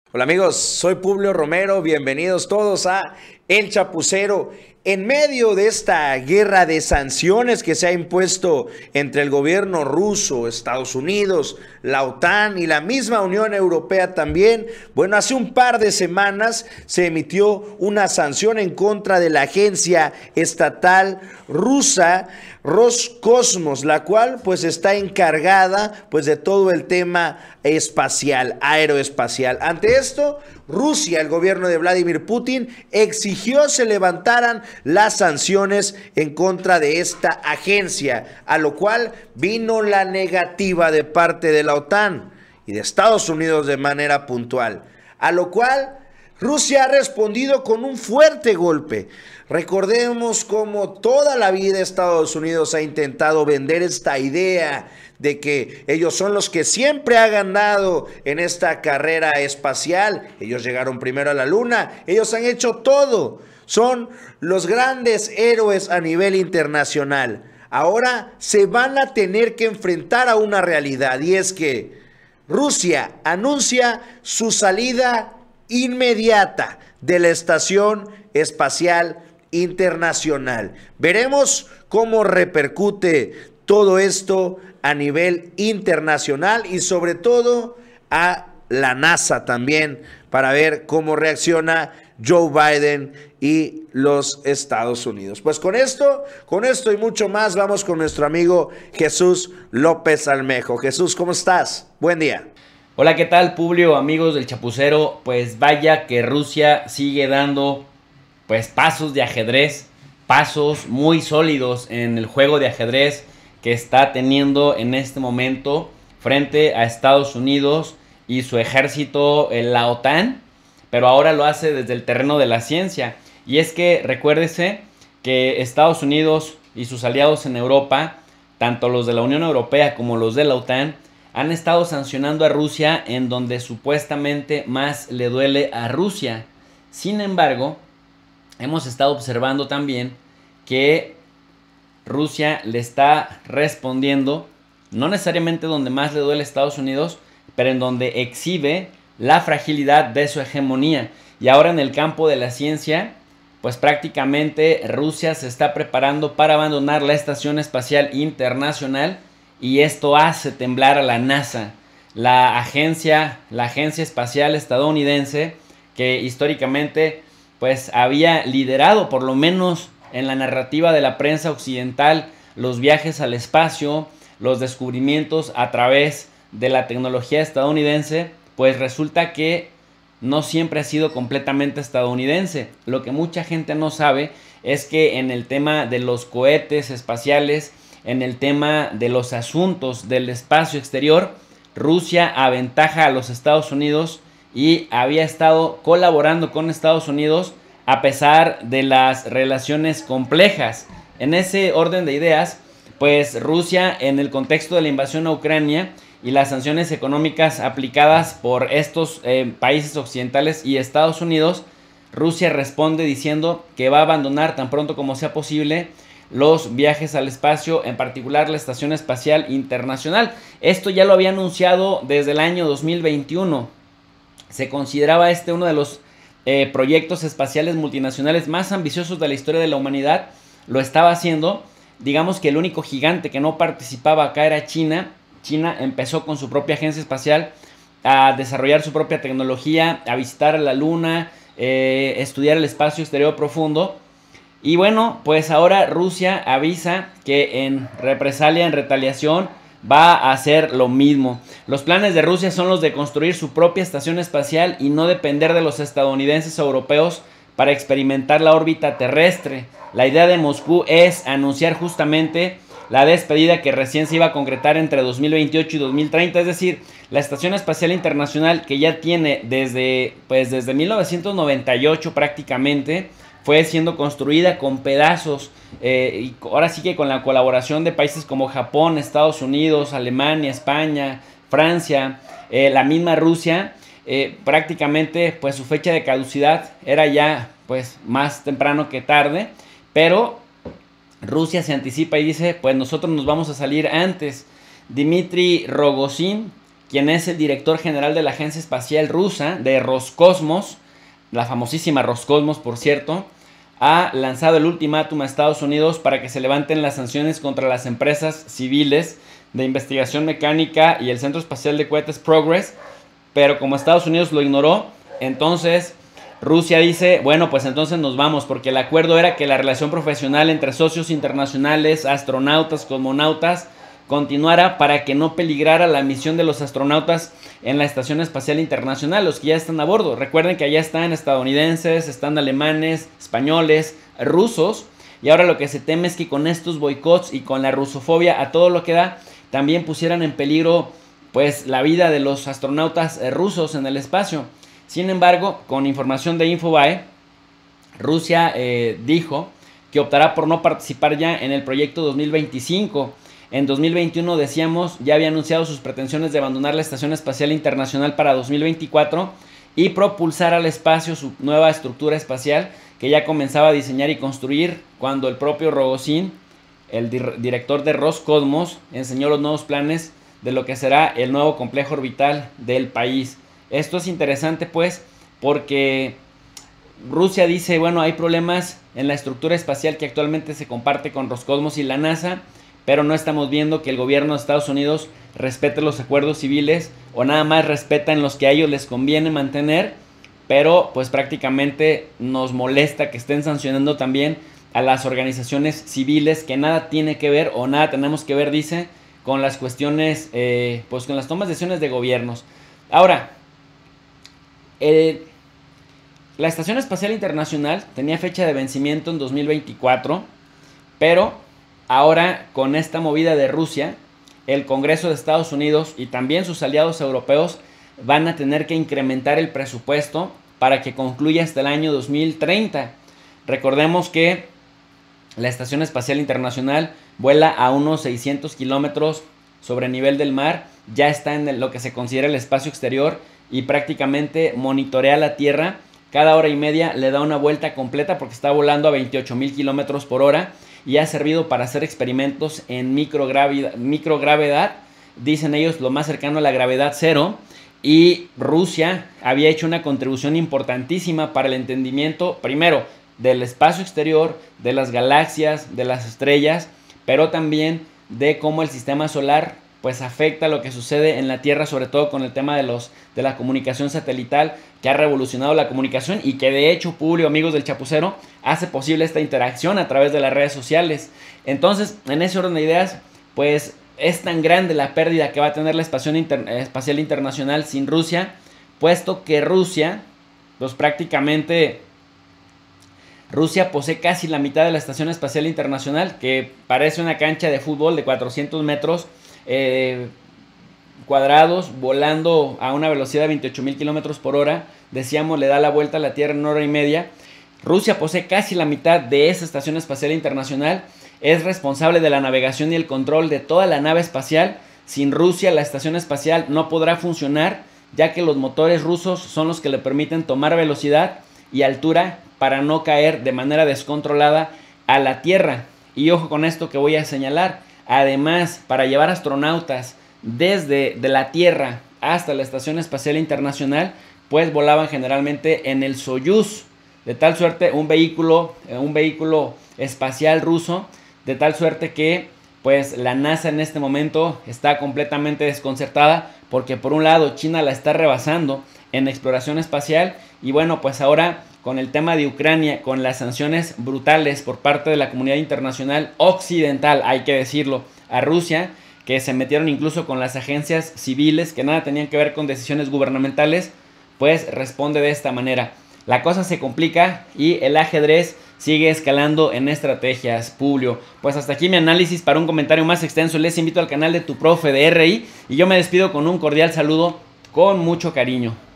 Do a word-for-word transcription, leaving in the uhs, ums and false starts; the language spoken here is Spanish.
Hola amigos, soy Publio Romero, bienvenidos todos a El Chapucero. En medio de esta guerra de sanciones que se ha impuesto entre el gobierno ruso, Estados Unidos, la OTAN y la misma Unión Europea también, bueno, hace un par de semanas se emitió una sanción en contra de la agencia estatal rusa Roscosmos, la cual pues está encargada pues de todo el tema espacial, aeroespacial. Ante esto, Rusia, el gobierno de Vladimir Putin, exigió se levantaran las sanciones en contra de esta agencia, a lo cual vino la negativa de parte de la OTAN y de Estados Unidos de manera puntual, a lo cual Rusia ha respondido con un fuerte golpe. Recordemos cómo toda la vida Estados Unidos ha intentado vender esta idea de que ellos son los que siempre han ganado en esta carrera espacial. Ellos llegaron primero a la luna, ellos han hecho todo. Son los grandes héroes a nivel internacional. Ahora se van a tener que enfrentar a una realidad, y es que Rusia anuncia su salida inmediata de la Estación Espacial Internacional. Veremos cómo repercute todo esto a nivel internacional y sobre todo a la NASA también, para ver cómo reacciona Joe Biden y los Estados Unidos. Pues con esto, con esto y mucho más, vamos con nuestro amigo Jesús López Almejo. Jesús, ¿cómo estás? Buen día. Hola, ¿qué tal, Publio, amigos del Chapucero? Pues vaya que Rusia sigue dando pues pasos de ajedrez, pasos muy sólidos en el juego de ajedrez que está teniendo en este momento frente a Estados Unidos y su ejército, la OTAN, pero ahora lo hace desde el terreno de la ciencia. Y es que recuérdese que Estados Unidos y sus aliados en Europa, tanto los de la Unión Europea como los de la OTAN, han estado sancionando a Rusia en donde supuestamente más le duele a Rusia. Sin embargo, hemos estado observando también que Rusia le está respondiendo, no necesariamente donde más le duele a Estados Unidos, pero en donde exhibe la fragilidad de su hegemonía. Y ahora en el campo de la ciencia, pues prácticamente Rusia se está preparando para abandonar la Estación Espacial Internacional, y esto hace temblar a la NASA, la agencia, la agencia espacial estadounidense, que históricamente pues había liderado, por lo menos en la narrativa de la prensa occidental, los viajes al espacio, los descubrimientos a través de la tecnología estadounidense. Pues resulta que no siempre ha sido completamente estadounidense. Lo que mucha gente no sabe es que en el tema de los cohetes espaciales, en el tema de los asuntos del espacio exterior, Rusia aventaja a los Estados Unidos y había estado colaborando con Estados Unidos a pesar de las relaciones complejas. En ese orden de ideas, pues Rusia, en el contexto de la invasión a Ucrania y las sanciones económicas aplicadas por estos eh, países occidentales y Estados Unidos, Rusia responde diciendo que va a abandonar tan pronto como sea posible los viajes al espacio, en particular la Estación Espacial Internacional. Esto ya lo había anunciado desde el año dos mil veintiuno. Se consideraba este uno de los eh, proyectos espaciales multinacionales más ambiciosos de la historia de la humanidad. Lo estaba haciendo. Digamos que el único gigante que no participaba acá era China. China empezó con su propia agencia espacial a desarrollar su propia tecnología, a visitar la luna, eh, estudiar el espacio exterior profundo. Y bueno, pues ahora Rusia avisa que en represalia, en retaliación, va a hacer lo mismo. Los planes de Rusia son los de construir su propia estación espacial y no depender de los estadounidenses o europeos para experimentar la órbita terrestre. La idea de Moscú es anunciar justamente la despedida que recién se iba a concretar entre dos mil veintiocho y dos mil treinta, es decir, la Estación Espacial Internacional, que ya tiene desde, pues desde mil novecientos noventa y ocho prácticamente, fue siendo construida con pedazos, eh, y ahora sí que con la colaboración de países como Japón, Estados Unidos, Alemania, España, Francia, eh, la misma Rusia. Eh, prácticamente pues su fecha de caducidad era ya pues más temprano que tarde, pero Rusia se anticipa y dice, pues nosotros nos vamos a salir antes. Dmitry Rogozin, quien es el director general de la agencia espacial rusa, de Roscosmos, la famosísima Roscosmos, por cierto, ha lanzado el ultimátum a Estados Unidos para que se levanten las sanciones contra las empresas civiles de investigación mecánica y el Centro Espacial de Cohetes Progress, pero como Estados Unidos lo ignoró, entonces Rusia dice, bueno, pues entonces nos vamos, porque el acuerdo era que la relación profesional entre socios internacionales, astronautas, cosmonautas, continuara para que no peligrara la misión de los astronautas en la Estación Espacial Internacional, los que ya están a bordo. Recuerden que allá están estadounidenses, están alemanes, españoles, rusos, y ahora lo que se teme es que con estos boicots y con la rusofobia a todo lo que da, también pusieran en peligro pues la vida de los astronautas eh, rusos en el espacio. Sin embargo, con información de Infobae, Rusia eh, dijo que optará por no participar ya en el proyecto dos mil veinticinco. En dos mil veintiuno, decíamos, ya había anunciado sus pretensiones de abandonar la Estación Espacial Internacional para dos mil veinticuatro y propulsar al espacio su nueva estructura espacial que ya comenzaba a diseñar y construir cuando el propio Rogozin, el di- director de Roscosmos, enseñó los nuevos planes de lo que será el nuevo complejo orbital del país. Esto es interesante pues porque Rusia dice, bueno, hay problemas en la estructura espacial que actualmente se comparte con Roscosmos y la NASA, pero no estamos viendo que el gobierno de Estados Unidos respete los acuerdos civiles o nada más respeta en los que a ellos les conviene mantener, pero pues prácticamente nos molesta que estén sancionando también a las organizaciones civiles que nada tiene que ver o nada tenemos que ver, dice, con las cuestiones, eh, pues con las tomas de decisiones de gobiernos. Ahora, Eh, la Estación Espacial Internacional tenía fecha de vencimiento en dos mil veinticuatro, pero ahora con esta movida de Rusia, el Congreso de Estados Unidos y también sus aliados europeos van a tener que incrementar el presupuesto para que concluya hasta el año dos mil treinta. Recordemos que la Estación Espacial Internacional vuela a unos seiscientos kilómetros sobre nivel del mar, ya está en el, lo que se considera el espacio exterior, y prácticamente monitorea la Tierra. Cada hora y media le da una vuelta completa porque está volando a veintiocho mil kilómetros por hora y ha servido para hacer experimentos en microgravedad, microgravedad, dicen ellos lo más cercano a la gravedad cero, y Rusia había hecho una contribución importantísima para el entendimiento, primero, del espacio exterior, de las galaxias, de las estrellas, pero también de cómo el sistema solar pues afecta lo que sucede en la Tierra, sobre todo con el tema de, los, de la comunicación satelital, que ha revolucionado la comunicación y que de hecho, Publio, amigos del Chapucero, hace posible esta interacción a través de las redes sociales. Entonces, en ese orden de ideas, pues es tan grande la pérdida que va a tener la Estación Inter- Espacial Internacional sin Rusia, puesto que Rusia, pues prácticamente Rusia posee casi la mitad de la Estación Espacial Internacional, que parece una cancha de fútbol de cuatrocientos metros eh, cuadrados, volando a una velocidad de veintiocho mil kilómetros por hora. Decíamos, le da la vuelta a la Tierra en una hora y media. Rusia posee casi la mitad de esa Estación Espacial Internacional, es responsable de la navegación y el control de toda la nave espacial. Sin Rusia, la estación espacial no podrá funcionar, ya que los motores rusos son los que le permiten tomar velocidad y altura para no caer de manera descontrolada a la Tierra. Y ojo con esto que voy a señalar. Además, para llevar astronautas desde de la Tierra hasta la Estación Espacial Internacional, pues volaban generalmente en el Soyuz, de tal suerte un vehículo, un vehículo espacial ruso, de tal suerte que pues la NASA en este momento está completamente desconcertada, porque por un lado China la está rebasando en exploración espacial, y bueno, pues ahora con el tema de Ucrania, con las sanciones brutales por parte de la comunidad internacional occidental, hay que decirlo, a Rusia, que se metieron incluso con las agencias civiles que nada tenían que ver con decisiones gubernamentales, pues responde de esta manera. La cosa se complica y el ajedrez sigue escalando en estrategias, Publio. Pues hasta aquí mi análisis. Para un comentario más extenso les invito al canal de Tu Profe de R I y yo me despido con un cordial saludo con mucho cariño.